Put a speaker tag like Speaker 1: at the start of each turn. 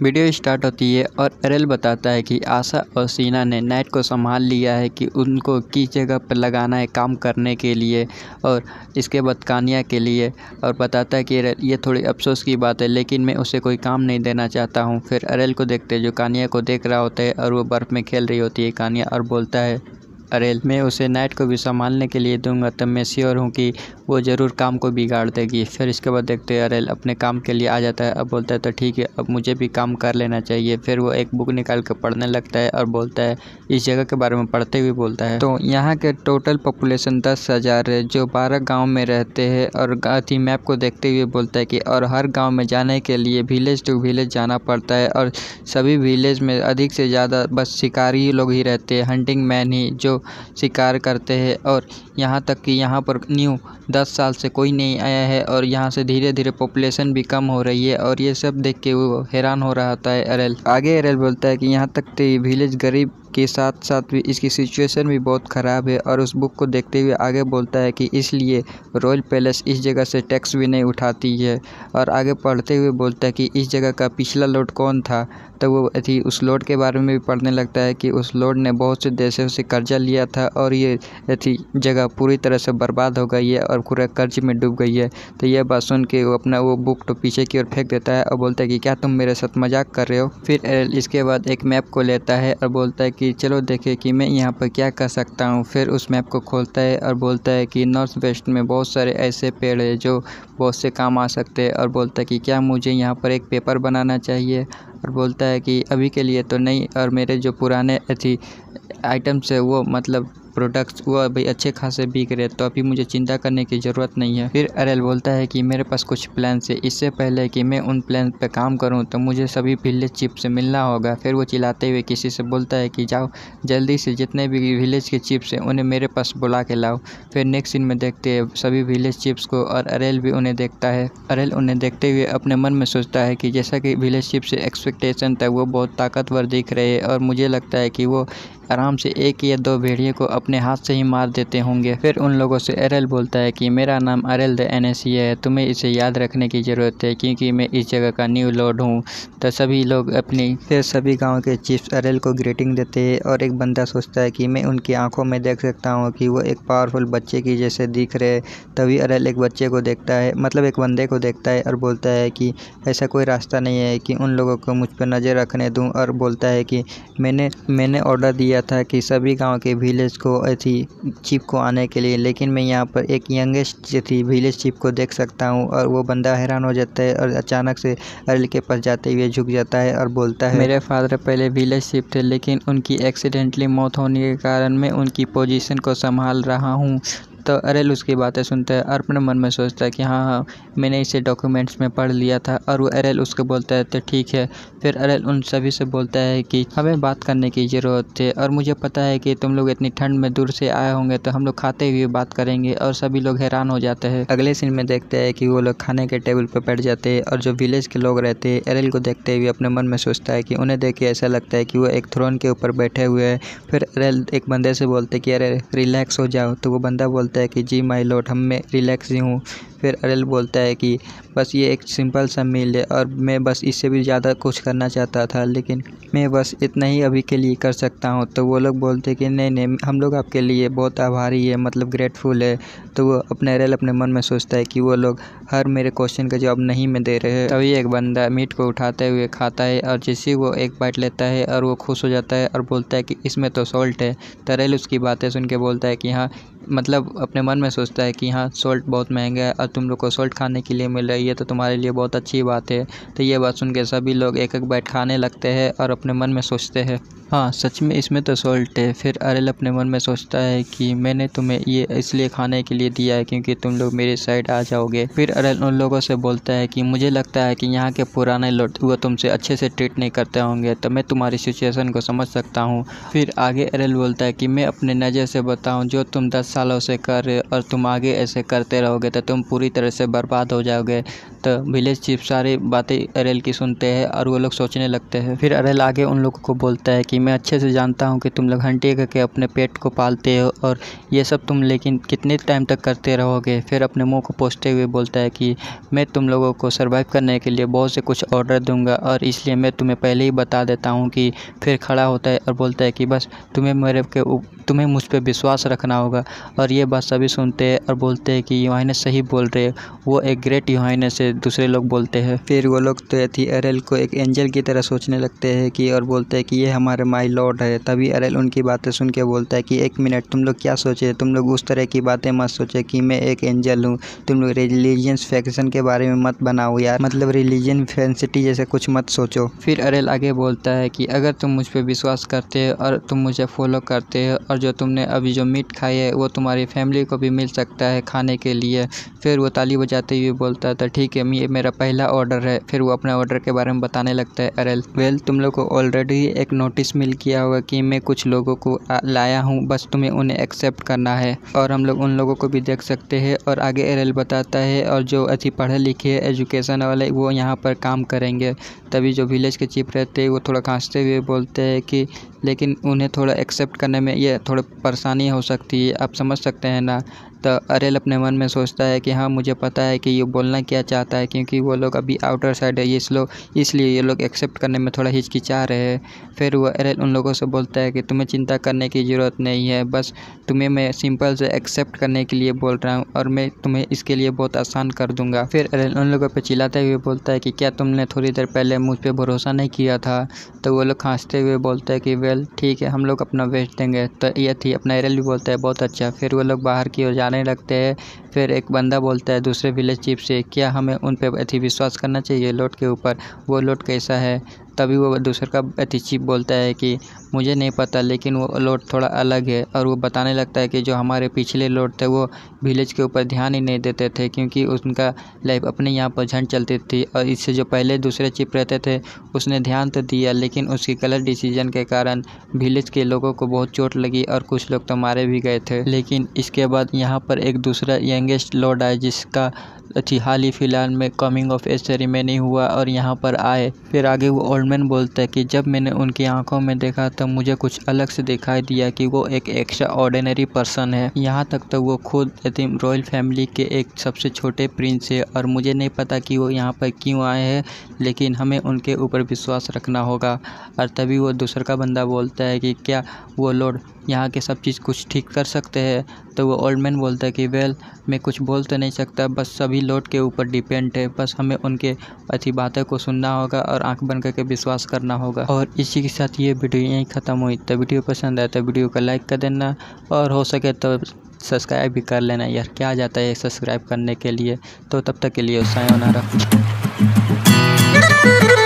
Speaker 1: Video start होती है और अरेल बताता है कि आशा और सीना ने नाइट को संभाल लिया है कि उनको किस जगह पर लगाना है काम करने के लिए और इसके बाद कान्या के लिए, और बताता है कि ये थोड़ी अफसोस की बात है लेकिन मैं उसे कोई काम नहीं देना चाहता हूँ। फिर अरेल को देखते हैं जो कान्या को देख रहा होता है और वो बर्फ़ में खेल रही होती है कान्या, और बोलता है अरेल मैं उसे नाइट को भी संभालने के लिए दूंगा, तब मैं श्योर हूँ कि वो ज़रूर काम को बिगाड़ देगी। फिर इसके बाद देखते हैं अरेल अपने काम के लिए आ जाता है। अब बोलता है तो ठीक है, अब मुझे भी काम कर लेना चाहिए। फिर वो एक बुक निकाल कर पढ़ने लगता है और बोलता है इस जगह के बारे में पढ़ते हुए बोलता है तो यहाँ के टोटल पॉपुलेशन 10,000 है जो 12 गाँव में रहते हैं। और गाँव मैप को देखते हुए बोलता है कि और हर गाँव में जाने के लिए विलेज टू विलेज जाना पड़ता है और सभी विलेज में अधिक से ज़्यादा बस शिकारी लोग ही रहते हैं, हंटिंग मैन ही जो शिकार करते हैं। और यहाँ तक कि यहाँ पर न्यू 10 साल से कोई नहीं आया है और यहाँ से धीरे धीरे पॉपुलेशन भी कम हो रही है। और ये सब देख के वो हैरान हो रहा होता है अरेल। आगे अरेल बोलता है कि यहाँ तक तो विलेज गरीब के साथ साथ भी इसकी सिचुएशन भी बहुत ख़राब है। और उस बुक को देखते हुए आगे बोलता है कि इसलिए रॉयल पैलेस इस जगह से टैक्स भी नहीं उठाती है। और आगे पढ़ते हुए बोलता है कि इस जगह का पिछला लॉर्ड कौन था, तो वो उस लॉर्ड के बारे में भी पढ़ने लगता है कि उस लॉर्ड ने बहुत से देशों से कर्जा लिया था और ये जगह पूरी तरह से बर्बाद हो गई है और पूरा कर्ज में डूब गई है। तो यह बात सुन के वो अपना वो बुक तो पीछे की ओर फेंक देता है और बोलता है कि क्या तुम मेरे साथ मजाक कर रहे हो। फिर इसके बाद एक मैप को लेता है और बोलता है कि चलो देखें कि मैं यहाँ पर क्या कर सकता हूँ। फिर उस मैप को खोलता है और बोलता है कि नॉर्थ वेस्ट में बहुत सारे ऐसे पेड़ हैं जो बहुत से काम आ सकते हैं। और बोलता है कि क्या मुझे यहाँ पर एक पेपर बनाना चाहिए, और बोलता है कि अभी के लिए तो नहीं, और मेरे जो पुराने आइटम्स है वो मतलब प्रोडक्ट्स वो अभी अच्छे खासे बिक रहे, तो अभी मुझे चिंता करने की ज़रूरत नहीं है। फिर अरेल बोलता है कि मेरे पास कुछ प्लान्स है, इससे पहले कि मैं उन प्लान पे काम करूं तो मुझे सभी विलेज चीफ से मिलना होगा। फिर वो चिल्लाते हुए किसी से बोलता है कि जाओ जल्दी से जितने भी विलेज के चीफ्स हैं उन्हें मेरे पास बुला के लाओ। फिर नेक्स्ट सीन में देखते हैं सभी विलेज चीफ्स को और अरेल भी उन्हें देखता है। अरेल उन्हें देखते हुए अपने मन में सोचता है कि जैसा कि विलेज चीफ से एक्सपेक्टेशन था वो बहुत ताकतवर दिख रहे हैं और मुझे लगता है कि वो आराम से 1 या 2 भेड़िए को अपने हाथ से ही मार देते होंगे। फिर उन लोगों से अरेल बोलता है कि मेरा नाम अरेल द एनएसए है, तुम्हें इसे याद रखने की ज़रूरत है क्योंकि मैं इस जगह का न्यू लॉर्ड हूँ। तो सभी लोग फिर सभी गांव के चीफ्स अरेल को ग्रीटिंग देते हैं और एक बंदा सोचता है कि मैं उनकी आंखों में देख सकता हूँ कि वो एक पावरफुल बच्चे की जैसे दिख रहे। तभी अरेल एक बच्चे को देखता है, मतलब एक बंदे को देखता है और बोलता है कि ऐसा कोई रास्ता नहीं है कि उन लोगों को मुझ पर नज़र रखने दूँ। और बोलता है कि मैंने ऑर्डर दिया था कि सभी गांव के विलेज को चीफ को आने के लिए, लेकिन मैं यहाँ पर एक यंगेस्ट विलेज चीफ को देख सकता हूँ। और वो बंदा हैरान हो जाता है और अचानक से अरेल के पास जाते हुए झुक जाता है और बोलता है मेरे फादर पहले विलेज चीफ थे लेकिन उनकी एक्सीडेंटली मौत होने के कारण मैं उनकी पोजीशन को संभाल रहा हूँ। तो अरेल उसकी बातें सुनता है और अपने मन में सोचता है कि हाँ मैंने इसे डॉक्यूमेंट्स में पढ़ लिया था। और वो अरेल उसको बोलता है तो ठीक है। फिर अरेल उन सभी से बोलता है कि हमें बात करने की ज़रूरत है और मुझे पता है कि तुम लोग इतनी ठंड में दूर से आए होंगे तो हम लोग खाते हुए बात करेंगे। और सभी लोग हैरान हो जाते हैं। अगले सीन में देखते हैं कि वो लोग खाने के टेबल पर बैठ जाते हैं और जो विलेज के लोग रहते हैं अरेल को देखते हुए अपने मन में सोचता है कि उन्हें देख के ऐसा लगता है कि वो एक थ्रोन के ऊपर बैठे हुए हैं। फिर अरेल एक बंदे से बोलते कि अरे रिलैक्स हो जाओ, तो वो बंदा बोलता है कि जी माय लॉर्ड मैं रिलैक्स ही हूँ। फिर अरेल बोलता है कि बस ये एक सिंपल सा मील है और मैं बस इससे भी ज़्यादा कुछ करना चाहता था लेकिन मैं बस इतना ही अभी के लिए कर सकता हूँ। तो वो लोग बोलते कि नहीं हम लोग आपके लिए बहुत आभारी है, मतलब ग्रेटफुल है। तो वो अरेल अपने मन में सोचता है कि वो लोग हर मेरे क्वेश्चन का जवाब नहीं में दे रहे हैं। तभी एक बंदा मीट को उठाते हुए खाता है और जैसे वो एक बाइट लेता है और वो खुश हो जाता है और बोलता है कि इसमें तो सॉल्ट है। तो अरेल उसकी बातें सुन के बोलता है कि हाँ, मतलब अपने मन में सोचता है कि हाँ सॉल्ट बहुत महंगा है और तुम लोग को सॉल्ट खाने के लिए मिल रही है तो तुम्हारे लिए बहुत अच्छी बात है। तो ये बात सुन के सभी लोग एक एक बाइट खाने लगते हैं और अपने मन में सोचते हैं हाँ सच में इसमें तो सॉल्ट है। फिर अरेल अपने मन में सोचता है कि मैंने तुम्हें ये इसलिए खाने के लिए दिया है क्योंकि तुम लोग मेरी साइड आ जाओगे। फिर अरेल उन लोगों से बोलता है कि मुझे लगता है कि यहाँ के पुराने लोग वो तुमसे अच्छे से ट्रीट नहीं करते होंगे, तो मैं तुम्हारी सिचुएशन को समझ सकता हूँ। फिर आगे अरेल बोलता है कि मैं अपने नज़र से बताऊँ जो तुम 10 सालों से कर रहे हो और तुम आगे ऐसे करते रहोगे तो तुम पूरी तरह से बर्बाद हो जाओगे। तो विलेज चीफ सारी बातें अरेल की सुनते हैं और वो लोग सोचने लगते हैं। फिर अरेल आगे उन लोगों को बोलता है कि मैं अच्छे से जानता हूँ कि तुम लोग हंटी करके अपने पेट को पालते हो और ये सब तुम लेकिन कितने टाइम तक करते रहोगे। फिर अपने मुंह को पोंछते हुए बोलता है कि मैं तुम लोगों को सर्वाइव करने के लिए बहुत से कुछ ऑर्डर दूंगा और इसलिए मैं तुम्हें पहले ही बता देता हूँ कि फिर खड़ा होता है और बोलता है कि बस तुम्हें मुझ पर विश्वास रखना होगा। और ये बात सभी सुनते हैं और बोलते हैं कि यूहाइनेस सही बोल रहे हैं, वो एक ग्रेट यूहाइनेस है, दूसरे लोग बोलते हैं। फिर वो लोग तो थी अरेल को एक एंजल की तरह सोचने लगते हैं कि और बोलते हैं कि ये हमारे माय लॉर्ड है। तभी अरेल उनकी बातें सुन के बोलता है कि एक मिनट, तुम लोग क्या सोचे, तुम लोग उस तरह की बातें मत सोचे कि मैं एक एंजल हूँ। तुम लोग रिलीजियस फैक्शन के बारे में मत बनाओ यार, मतलब रिलीजन फैंसिटी जैसे कुछ मत सोचो। फिर अरेल आगे बोलता है कि अगर तुम मुझ पर विश्वास करते हो और तुम मुझे फॉलो करते हो और जो तुमने अभी जो मीट खाई है वो तुम्हारी फैमिली को भी मिल सकता है खाने के लिए। फिर वो ताली बजाते हुए बोलता है तो ठीक है, ये मेरा पहला ऑर्डर है। फिर वो अपने ऑर्डर के बारे में बताने लगता है अरेल। वेल, तुम लोग को ऑलरेडी एक नोटिस मिल किया होगा कि मैं कुछ लोगों को लाया हूँ, बस तुम्हें उन्हें एक्सेप्ट करना है और हम लोग उन लोगों को भी देख सकते हैं। और आगे अरेल बताता है और जो अच्छी पढ़े लिखे एजुकेशन वाले वो यहाँ पर काम करेंगे। तभी जो विलेज के चीफ रहते हैं वो थोड़ा खांसते हुए बोलते हैं कि लेकिन उन्हें थोड़ा एक्सेप्ट करने में ये थोड़ा परेशानी हो सकती है, आप समझ सकते हैं ना। तो अरेल अपने मन में सोचता है कि हाँ, मुझे पता है कि ये बोलना क्या चाहता है, क्योंकि वो लोग अभी आउटर साइड है इसलिए ये लोग एक्सेप्ट करने में थोड़ा हिचकिचा रहे हैं। फिर वो अरेल उन लोगों से बोलता है कि तुम्हें चिंता करने की ज़रूरत नहीं है, बस तुम्हें मैं सिंपल से एक्सेप्ट करने के लिए बोल रहा हूँ और मैं तुम्हें इसके लिए बहुत आसान कर दूँगा। फिर अरेल उन लोगों पर चिल्लाते हुए बोलता है कि क्या तुमने थोड़ी देर पहले मुझ पर भरोसा नहीं किया था। तो वो लोग खांसते हुए बोलते हैं कि वेल ठीक है, हम लोग अपना बेस्ट देंगे। तो ये थी अपना अरेल भी बोलता है बहुत अच्छा। फिर वो लोग बाहर की ओर जाने लगते हैं। फिर एक बंदा बोलता है दूसरे विलेज चीफ से, क्या हमें उन पे अति विश्वास करना चाहिए लॉर्ड के ऊपर, वो लॉर्ड कैसा है। तभी वो दूसरे का अति चीफ बोलता है कि मुझे नहीं पता, लेकिन वो लॉर्ड थोड़ा अलग है। और वो बताने लगता है कि जो हमारे पिछले लॉर्ड थे वो विलेज के ऊपर ध्यान ही नहीं देते थे, क्योंकि उनका लाइफ अपने यहाँ पर झंड चलती थी। और इससे जो पहले दूसरे चीफ रहते थे उसने ध्यान तो दिया, लेकिन उसकी गलत डिसीजन के कारण विलेज के लोगों को बहुत चोट लगी और कुछ लोग तो मारे भी गए थे। लेकिन इसके बाद यहाँ पर एक दूसरा यंगेस्ट लॉर्ड आया जिसका हाल ही फिलहाल में कमिंग ऑफ एज सेरेमनी हुआ और यहाँ पर आए। फिर आगे वो ओल्ड मैन बोलता है कि जब मैंने उनकी आंखों में देखा तब मुझे कुछ अलग से दिखाई दिया कि वो एक एक्स्ट्रा ऑर्डिनरी पर्सन है। यहाँ तक तो वो खुद रॉयल फैमिली के एक सबसे छोटे प्रिंस है और मुझे नहीं पता कि वो यहाँ पर क्यों आए हैं, लेकिन हमें उनके ऊपर विश्वास रखना होगा। और तभी वो दूसरा का बंदा बोलता है कि क्या वो लॉर्ड यहाँ के सब चीज़ कुछ ठीक कर सकते हैं। तो वो ओल्ड मैन बोलता है कि वेल, मैं कुछ बोल तो नहीं सकता, बस सभी लॉर्ड के ऊपर डिपेंड है, बस हमें उनके अच्छी बातों को सुनना होगा और आंख बंद करके विश्वास करना होगा। और इसी के साथ ये वीडियो यहीं ख़त्म हुई। तो वीडियो पसंद आया तो वीडियो को लाइक कर देना और हो सके तो सब्सक्राइब भी कर लेना यार, क्या जाता है सब्सक्राइब करने के लिए। तो तब तक के लिए सायोनारा।